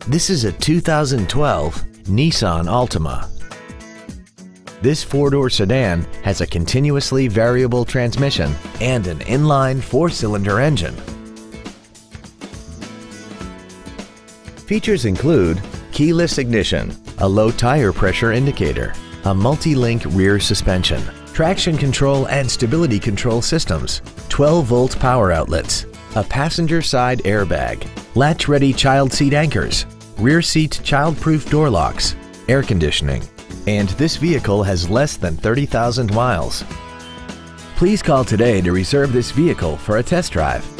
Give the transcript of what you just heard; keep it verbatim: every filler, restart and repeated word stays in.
This is a two thousand twelve Nissan Altima. This four-door sedan has a continuously variable transmission and an inline four-cylinder engine. Features include keyless ignition, a low tire pressure indicator, a multi-link rear suspension, traction control and stability control systems, twelve volt power outlets, a passenger side airbag, latch-ready child seat anchors, rear seat child-proof door locks, air conditioning, and this vehicle has less than thirty thousand miles. Please call today to reserve this vehicle for a test drive.